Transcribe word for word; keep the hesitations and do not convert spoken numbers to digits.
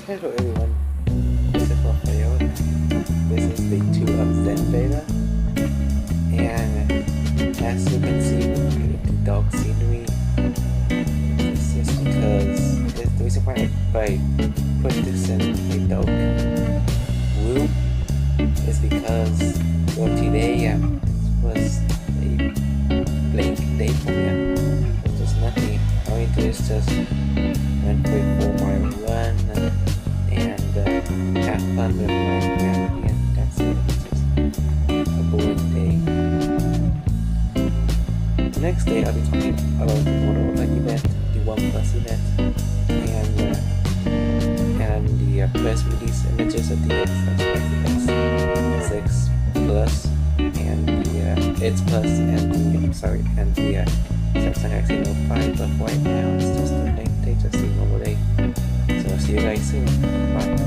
Hello everyone, this is Rafael. This is day two of Zen Beta, and as you can see with the dog scenery, this is because this, the reason why I put this in a dog room is because well, today um, was a blank day for me. There's just nothing. All I do is just run quick for my run and uh, have fun with my family, and that's it. It's just a boring day. The next day I'll be talking about the Motorola event, the Oneplus event, and uh, and the uh, press release images of the X six Plus and the uh, X Plus and the I'm sorry and the uh, Samsung Galaxy Note five. But right now it's just a blank day, just a normal day. So see you guys soon. Bye.